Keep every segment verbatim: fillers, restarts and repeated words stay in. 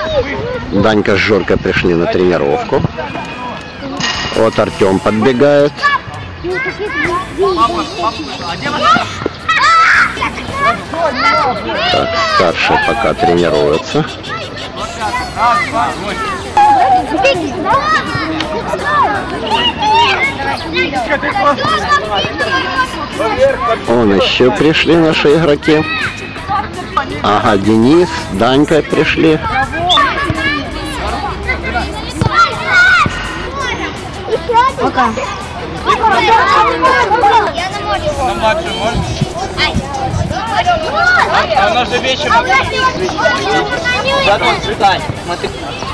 Данька с Жоркой пришли на тренировку. Вот Артем подбегает. Так, старший пока тренируется. Вон еще пришли наши игроки. Ага, Денис, Данька пришли. Пока. На младшую можно? А у нас же вечером. Задом цветань. Смотри.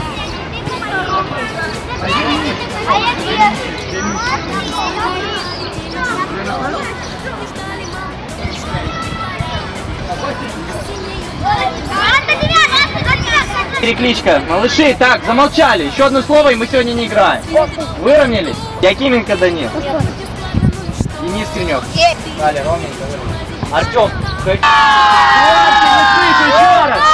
Перекличка. Малыши, так, замолчали. Еще одно слово, и мы сегодня не играем. Выровнялись? Якименко Данил. Денис Кренек. Далее, ровненько. Артем. Громче, не слышу, еще раз.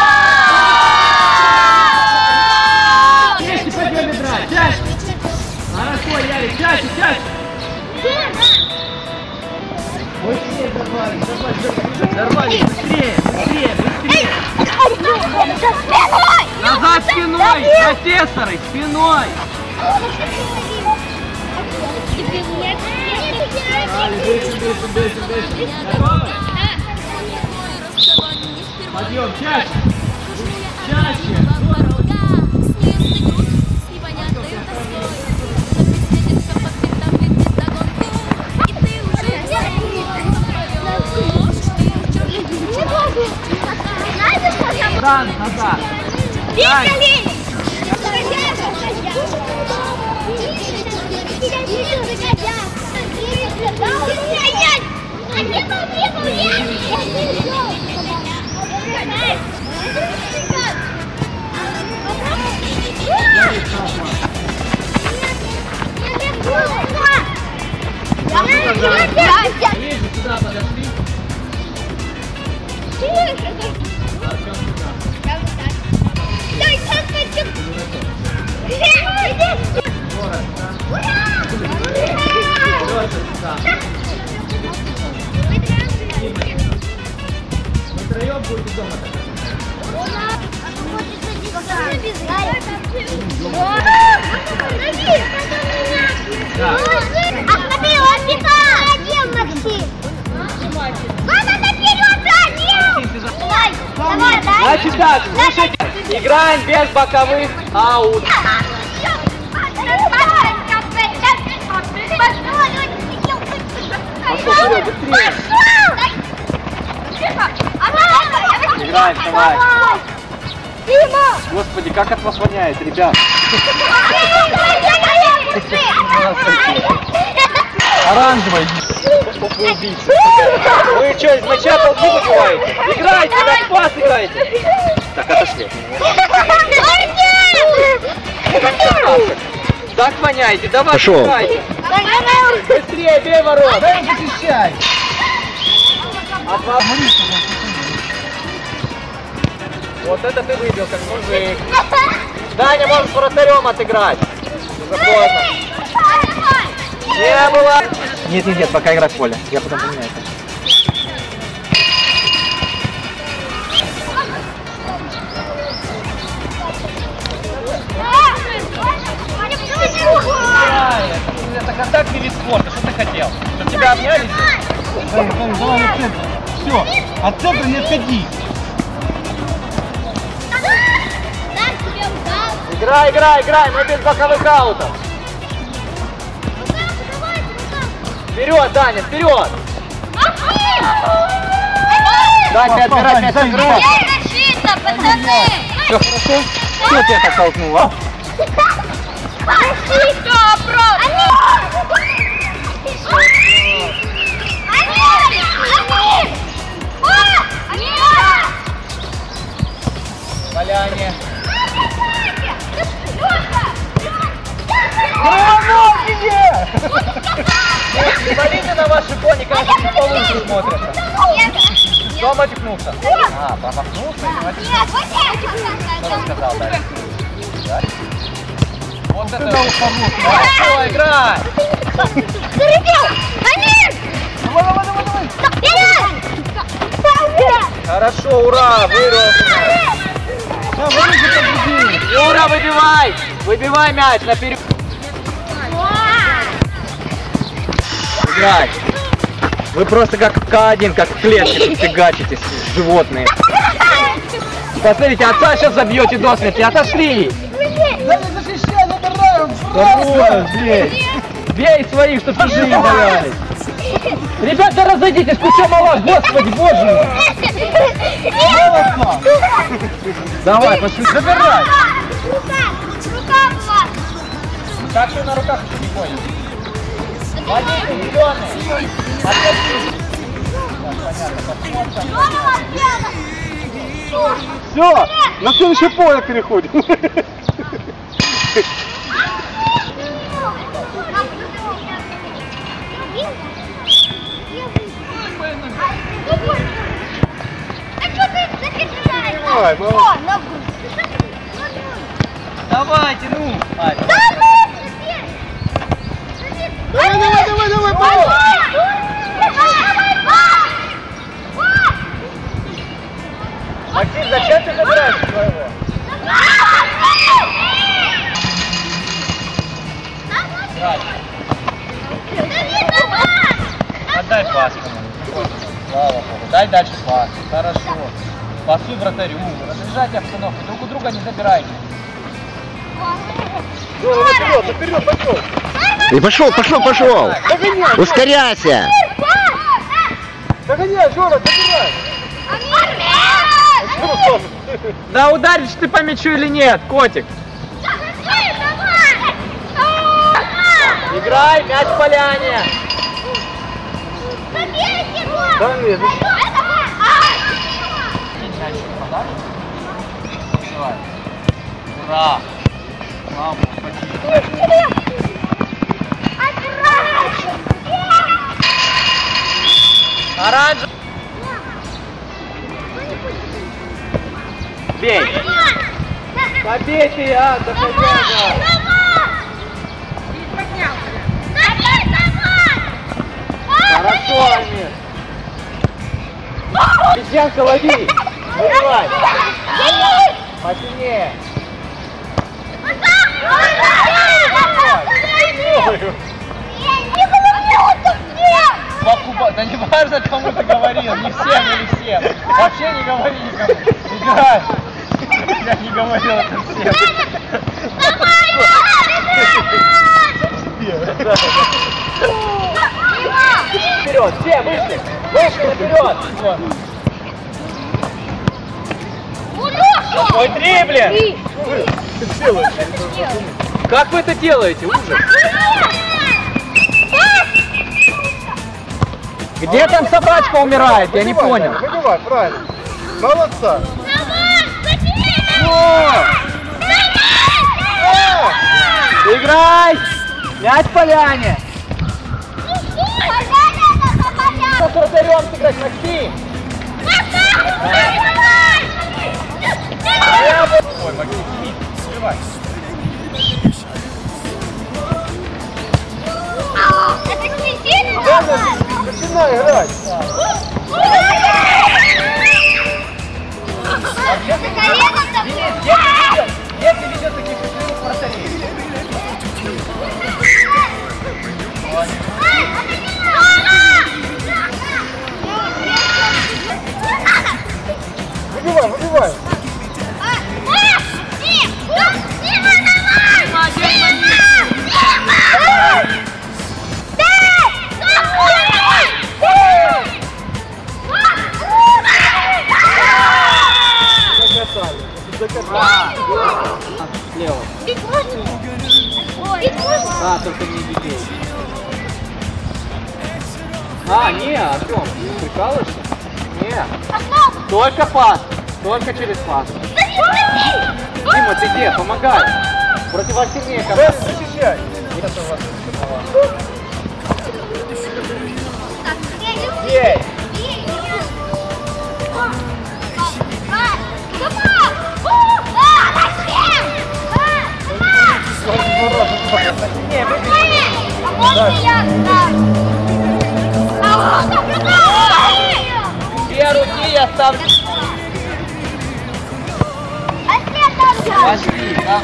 Вместе пойдем играть. Чаще. Хорошо, Ярик, чаще, чаще. Быстрее, Дарвали, Дарвали, Дарвали, быстрее, быстрее, быстрее. Назад спиной, профессоры, спиной. Дальше, дальше, дальше, дальше. Готовы? Подъем, чаще. Чаще. Дан, назад. Бегали! Ближе сюда подошли. Втроем будете дома. А смотри, он бежал, Максим. Надо наперед, Данил! Давай, давай. Значит так, слушайте, играем без боковых аут. Пошел, быстрее. Играем, давай. Господи, как от вас воняет, ребят. Оранжевый. Вы что, из мяча толки выбиваете? Играйте, как пас играете. Так, отошли. Так воняете, давай, играйте. Быстрее, бей ворот. Дай защищай. От вас... Вот это ты выбил, как мужик. Даня, можешь с вратарем отыграть. Спокойно. Не было. Нет, нет, нет, пока игра в поле. Я потом поменяю это. Это контактный вид спорта, что ты хотел? Чтобы тебя обняли? Давай, давай, давай на центр. Все, от центра не отходи. Играй, играй, играй, мы без боковых аутов. Вперед, Даня, вперед! Дайте отбирать мяч играть. Все хорошо? Кто тебя так толкнул, а? Валяне. Инвалиды на ваши кони, кажется, получше смотрят. Кто матюкнулся? А, промахнулся и матюкнулся. Что он сказал дальше? Вот это хорошо, играй! Зарядил! Амир! Давай, давай, давай, давай! Вперед! Хорошо, ура! Вырвал! Юра, выбивай! Выбивай мяч наперед! Играй! Вы просто как К1, как в клетке тут фигачитесь, животные. Посмотрите, отца сейчас забьете до смерти, отошли! Да не защищай, забираем! Какое? Бей! Бей своих, чтоб чужие не давались! Ребята, разойдитесь, куча мала, господи, боже мой! Давай, пошли, забирай! Рука! Рука была! Как что на руках еще не понял? Водите, зеленые! Все, на следующее поле переходим. Давай, молодец. Давайте, ну! Ай, Давай, давай, давай, давай, Павел! Максим, зачем ты забираешь своего? Отдай пас. Слава Богу. Дай дальше пас. Хорошо. Пасуй вратарю. Разряжайте обстановку. Друг у друга не забирайте. Вперед, вперед, пошел! И пошел, пошел, пошел. Догоняй! Ускоряйся. Догоняй, Жора, забирай! Да ударишь ты по мячу или нет, котик? Играй, мяч в поляне. Да нет, ну Давай. Ура! Маму, спасибо. Оранжевый. Бей. Побей ты, а, доходяга. Хорошо, Амир. Песчанка, лови. Выбивай. Посильнее. Покупай. Да не важно, кому ты говорил, не всем или всем. Вообще не говори никому. Играй. Я не говорил это всем. Вперед, все, вышли. Вышли наперед. Ой, дриблинг. Как вы это делаете? Ужас. Где там собачка умирает? Я не понял. Выбивай, правильно. Молодца. Играй! Мяч в поляне! С вратарем сыграть, Максим! Ой, Максим, сиди, сбивай. Это не сильно? Начинай играть. Если ведет таких четырех вратарей. Выбивай, выбивай. Слева. А, только не беги. А, не, Артем, прикалываешься? Не. Только пас. Только через пас. Дима, ты где? Помогай. Противосильнее ко мне. Защищай. Ей. Две руки я ставлю. Пошли, да?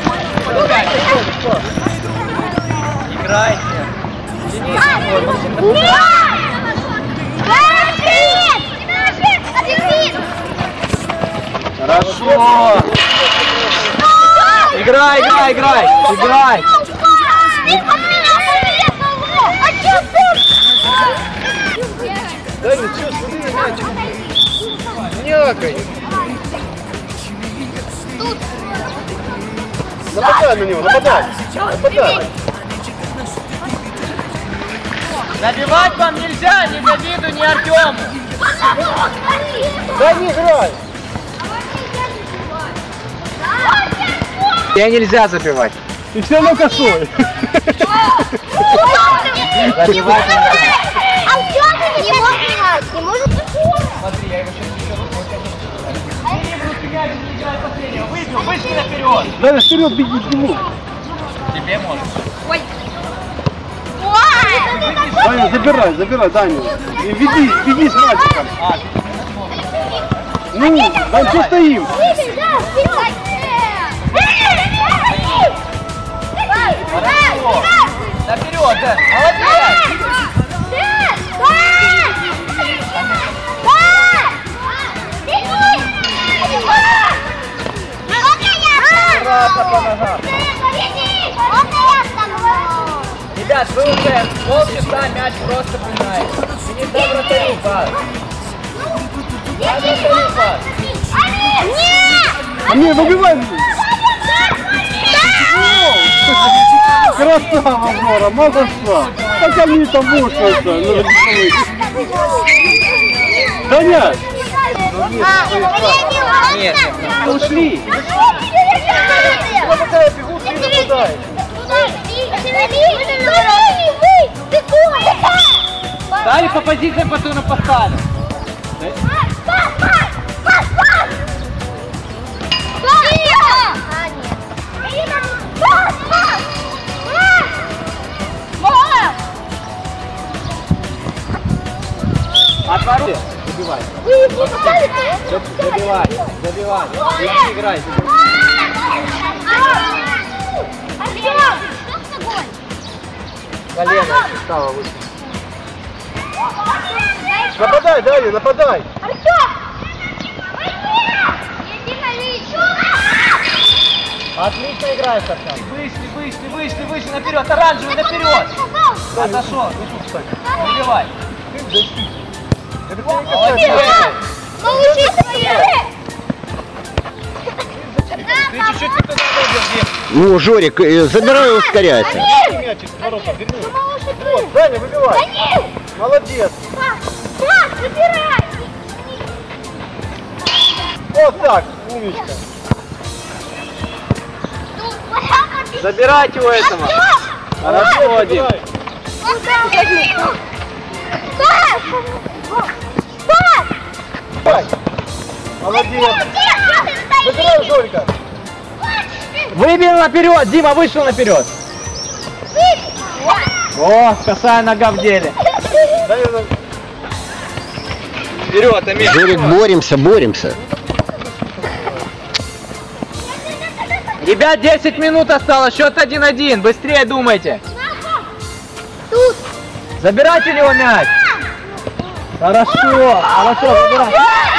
Играйте. Денис, хорошо. Играй, играй, играй. Играй. Да ничего, смотри на мячик. Някай. Нападай на него, нападай. Нападай. Забивать вам нельзя, ни Давиду, ни Артему. Да не играй. Тебе нельзя забивать. И все равно косой. Забивать нельзя. Не может, не может. Смотри, я его сейчас еще раз не буду мяч, не играй последнего. Выбил, вышли наперед. Даня, вперед беги к нему. Тебе можно. Ой. Даня, забирай, забирай, Даня. И веди, веди с мальчиком. А, Ну, Дань, что стоим? хорошо. Наперед, да. Молодец. Аккуратно по ногам. Ребят, вы уже полчаса мяч просто пинаете. И не дай вратарю пас. Дай вратарю пас. А не, выбивай. Красава, Жора, молодца. Так они там мушкаются. Даня! Нет, Ушли. дали по позициям, потом поставили. Отворот. Забивай. Забивай. Забивай. Иди играй. Колено стало выше. Нападай, Даня, нападай. Отлично играешь, Артем. Вышли, вышли, вышли, вышли, наперед, оранжевый, наперед. Отошел. Забивай. Молодец. Ты чуть-чуть не туда добил, Дим. Ну, Жорик, э, забирай и ускоряйся. Мячик с воротом вернул. Вот, Даня, выбивай. Молодец. Вот так, умничка. Забирайте у этого. Хорошо, Дим. Давай. Молодец. Забирай, Жорика. Выбил наперед, Дима вышел наперед. О, косая нога в деле. Даня, Вперед, Амир. Жорик, боремся, боремся. Ребят, десять минут осталось, счет один-один. Быстрее думайте. Тут. Забирайте у него мяч. Хорошо, хорошо, забирай.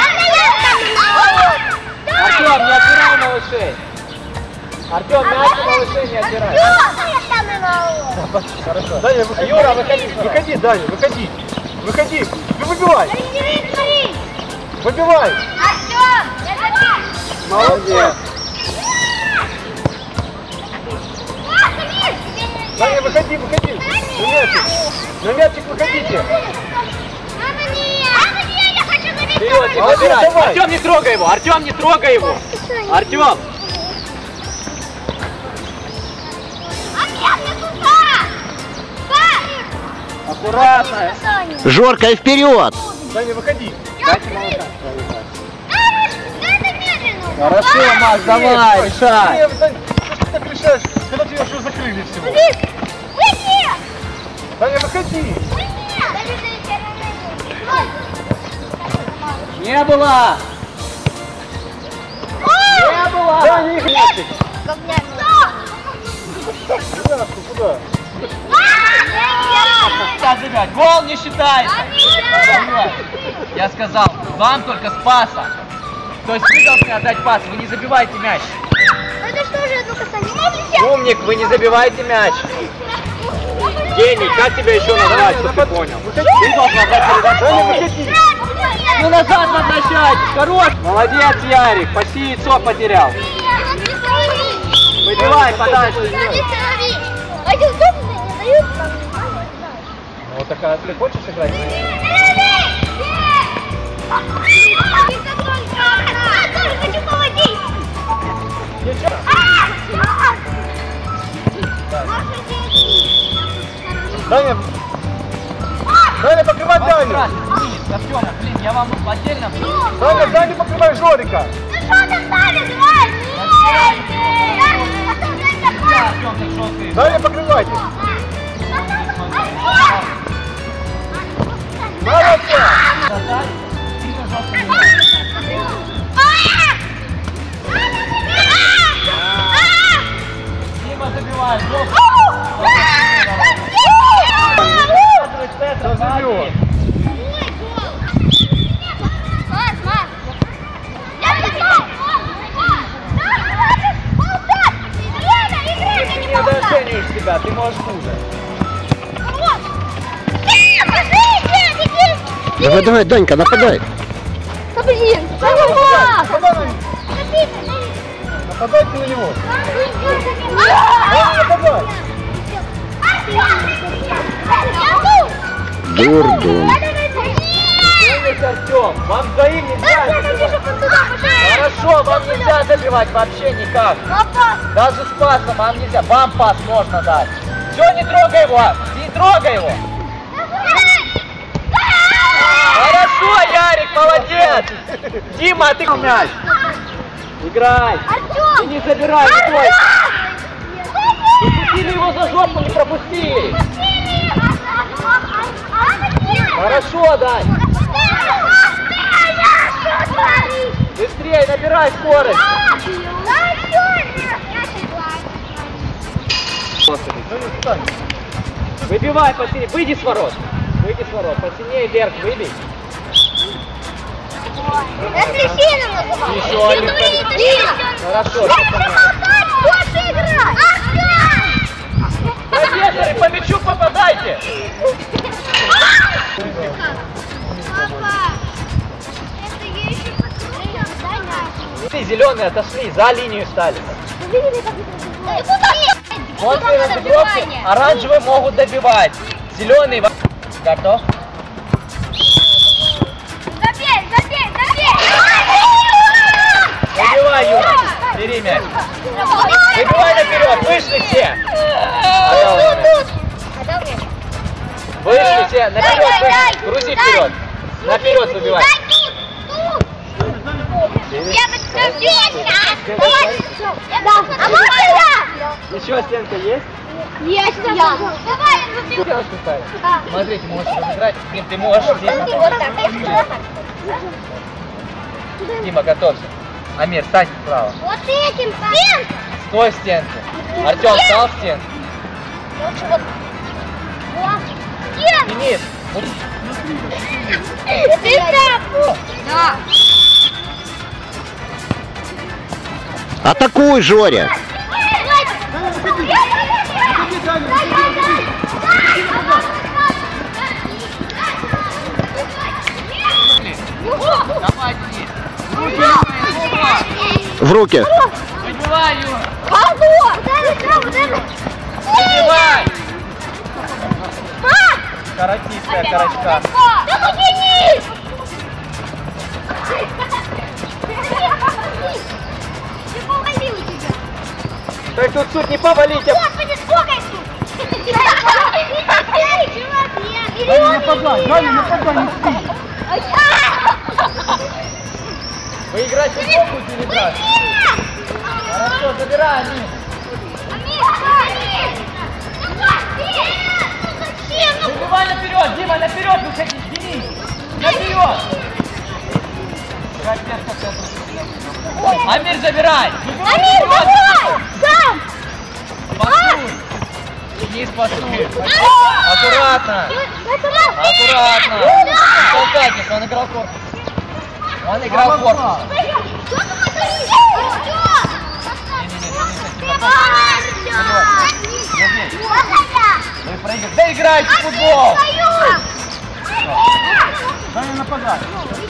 Артем, не отбирай малышей. Артем, мяч у малышей не отбирай. Хорошо. Даня, выходи. Юра, выходи. Выходи, Даня, выходи. Выходи. Ты выбивай. Выбивай. Молодец. Даня, выходи, выходи. На мячик. На мячик выходите. Вперед, Молодец, забирай. давай. Артем, не трогай его. Артем, не трогай его. Артем. Аккуратно. Жорка, и вперед! Даня, выходи. Дайте молока. Хорошо, Макс, давай, решай. Даня, Даня, ты что так решаешь, когда тебя уже закрыли всего? Даня, выходи. Не было! Не было! Даня, их нет. Куда? Куда? Сейчас, ребят, гол не считается! Я сказал, вам только с паса. То есть вы должны отдать пас, вы не забивайте мяч. Это что же, одно касание? Умник, вы не забивайте мяч. Гений, как тебя еще назвать, чтобы ты понял? Ты должен отдать передачу помочь. Ну назад возвращать! Хорош! Молодец, Ярик, почти яйцо потерял. Выбивай подальше. Один собственно не дают. Ну такая, ты хочешь играть? Я тоже хочу поводить. Даня, Даня, покрывай Даню. Артём, блин, я вам отдельно... Даня, Даня, покрывай Жорика. Ну что ты ставишь, давай? Артём, ты что ты? Даня, покрывайте. Молодец. Дима забивает. Забьет. Ты недооцениваешь себя, ты можешь хуже. Давай, давай, Данька, нападай. Да блин, Нападайте на него. Даня, нападай. Дурдом. Помните, Артём, вам двоим нельзя забивать. Хорошо, вам нельзя забивать вообще никак. Даже с пасом вам нельзя. Вам пас можно дать. Все, не трогай его. Не трогай его. Хорошо, Ярик, молодец. Дима, а ты мяч. Играй. И не забирай, стой. Пропустили его за жопу, не пропустили. Хорошо, Дань. Быстрее, набирай скорость. Выбивай посильнее, выйди с ворот. Выйди с ворот, посильнее вверх, выбей. Еще один. Хорошо. Профессоры, по мячу попадайте. Ты зеленые отошли, за линию стали. Вот при разыгровке оранжевые могут добивать. Зеленый готов. Забей, забей, забей! Выбивай, Юра. Бери мяч. Выбивай наперед, вышли все. Вышли все, наперед, вышли. Грузи вперед. Наперед выбивай. Я подскажу! А можно я? Еще стенка есть? Есть, я. Давай, забей. Девушку ставить. Смотрите, можешь разыграть. Дим, ты можешь здесь. Вот так, вот так. Дима, готовься. Амир, стань справа. Вот этим, стенка. Стой в стенке. Артем, встал в стенку. Лучше вот. Вот. Стенка. Денис. Ты так. Да. Атакуй, Жоря. Давай, Денис. В руки. Выбивай, Юра. Алло! Выбивай! Каратистая карачка. Да подними! Ты повалил тебя! Так тут суть не повалить, а... Господи, сколько их тут? Даня, нападай, Даня, нападай, не спи. Вы играть в футбол будете или брать? Хорошо, забирай, Амин. Выбивай наперед, Дима, наперед выходи, Денис! Наперед! Амир, забирай! Амир, давай! Сам! Пасуй! Денис, пасуй! Аккуратно! Аккуратно! Не толкайтесь, он играл корпус. Он играл корпус. Вы проиграете. Да играйте в футбол! Дай нападать.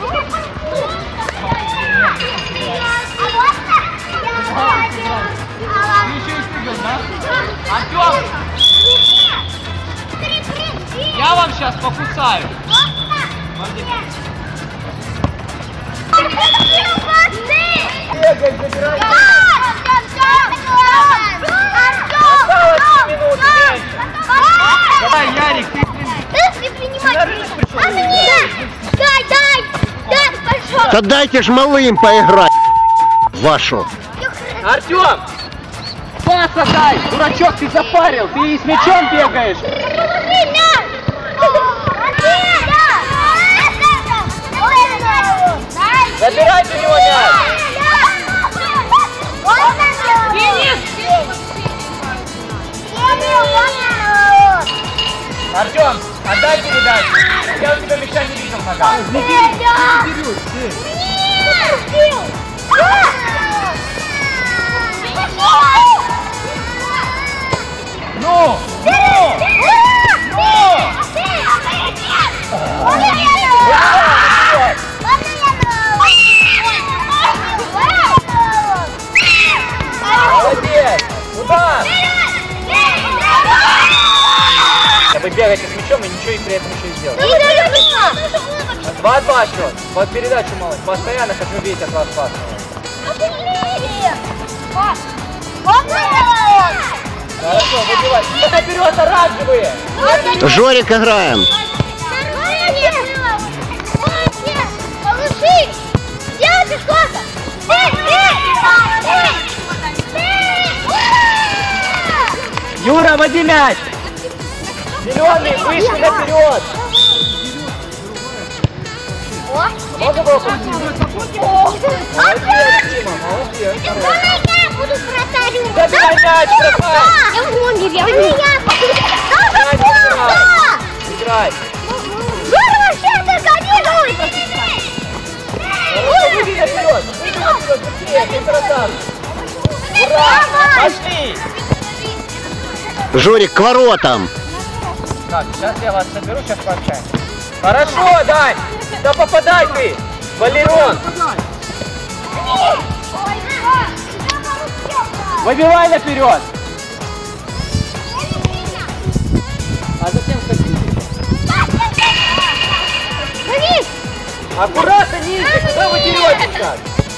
Ты еще и стыгаешь, да? Артем! Я вам сейчас покусаю. Бегай, забирай. Давай, Ярик, ты Дай, дай, дай, пошел. Да дайте ж малым поиграть вашу. Артем! Пас отдай! Дурачок, ты запарил! Ты с мячом бегаешь! Забирайте у него мяч! Артем, отдай передачу! Я у тебя мяча не видел нога! Ну! Ну! Молодец! Удар! Да вы бегаете с мячом и ничего и при этом еще и сделаете. два-два счет. Под передачу малость. Постоянно хочу видеть от вас пас. Хорошо, выбивай. Это наперед, оранжевые! Жорик играем. Малыши! Делайте что-то! Юра, води мяч! Зеленый, вышли наперед! Можно было пустить? Молодец, Дима, молодец. Я буду вратарем. Забирай мяч, вратарь! Я в блондине, я в меня. Играй! Жора вообще догоняет! Хорошо, выйди наперед! Выйди наперед, быстрее, ты красавчик! Ура! Пошли! Жорик, к воротам. Так, сейчас я вас соберу, сейчас пообщаемся. Хорошо, Дань! Да попадай ты! Валерон! Выбивай наперед! А затем ходите. Аккуратно, ниже! Куда вы деретесь так?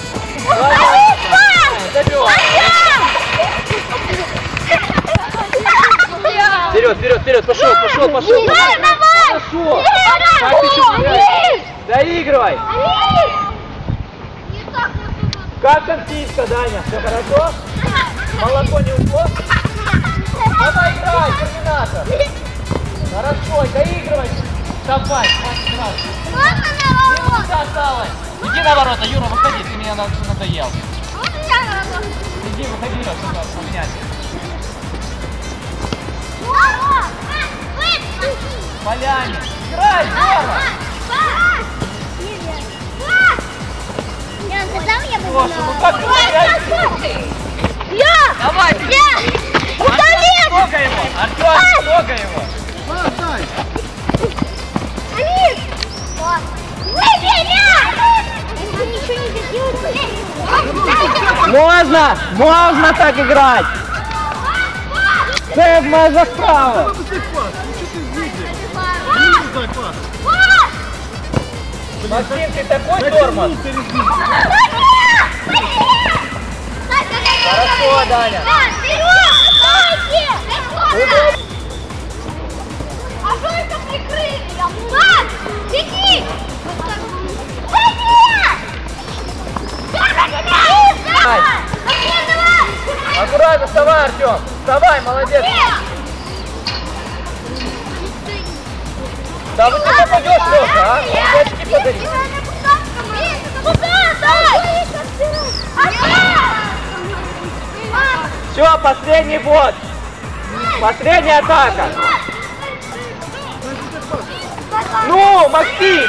Забивай! Вперед, вперед, вперед! Пошел, пошел, пошел! Хорошо! Как ты еще играешь? Доигрывай! Как танкистка, Даня? Все хорошо? Молоко не ушло? Давай играй, терминатор! Хорошо, доигрывай! Давай, минута осталась! Иди на ворота, Юра, выходи, ты меня надоел. Иди, выходи, сюда, поменять. Поляне! Играй, Юра! Слушай, ну как ты играешь? Я! Давай! Я! Удали! Трогай его! Артём, трогай его! Бросай! Амир! Выбей мяч! Вы ничего не сделали. Можно! Можно так играть! Це моя за справа! Пропусти пас! Ну что ты видишь? Не дай пас! Максим, ты такой тормоз! Хорошо, Даня! А что это прикрыли? Пас! Беги! Аккуратно, вставай, Артем! Вставай, молодец! Да вы не попадешь, Леша, а? Девочки, подари. Все, последний бот. Последняя атака. Ну, Максим!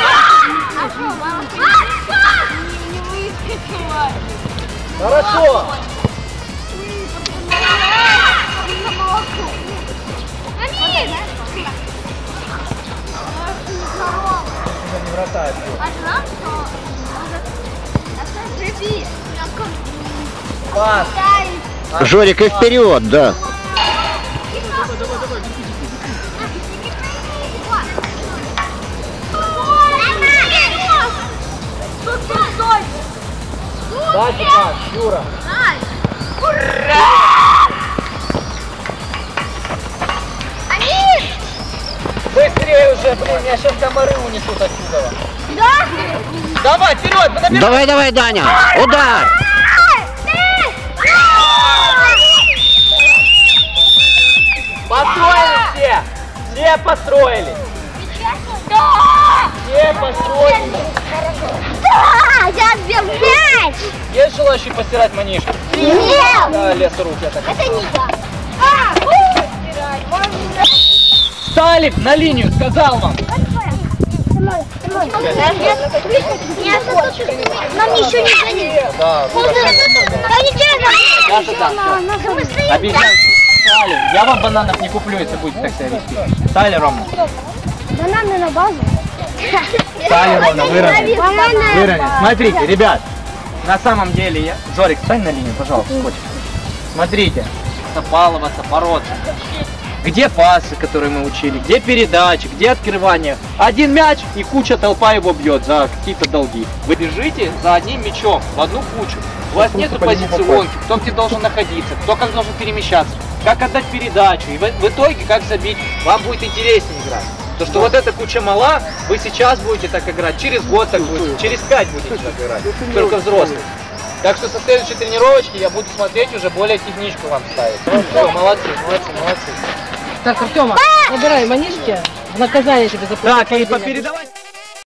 Хорошо. Пас. Жорик, и вперед, да. Дальше пас, Юра. Быстрее уже, блин, меня сейчас комары унесут отсюда. Да? Давай, вперед, набирай. Давай, давай, Даня. Удар. Построили все. Все построили. Да! Все построили. Да! Я сбил мяч! Есть желающий постирать манишку? Нет! Да, лес рук, я так Это не я. А! Стали на линию, сказал вам. Нам еще не гони. Да, Да ничего, Даша, да, все. Обещаю. Стали. Я вам бананов не куплю, если будете так себя вести. Стали, Рома. Бананы на базу. Стали, Рома, выровняй. Выровняй. Смотрите, ребят, на самом деле я... Жорик, встань на линию, пожалуйста, скотч. Смотрите, баловаться, бороться. Где пасы, которые мы учили, где передачи, где открывание. Один мяч и куча толпа его бьет за какие-то долги. Вы бежите за одним мячом в одну кучу. У вас нету позиционки, кто где должен находиться, кто как должен перемещаться, как отдать передачу. И в, в итоге как забить, вам будет интереснее играть. То, что вот эта куча мала, вы сейчас будете так играть, через год так будете, через пять будете так играть, только взрослые. Так что со следующей тренировочки я буду смотреть, уже более техничку вам ставить. Все, молодцы, молодцы, молодцы. Так, Артема, набирай манишки, в наказание тебе за Так, и попередавать.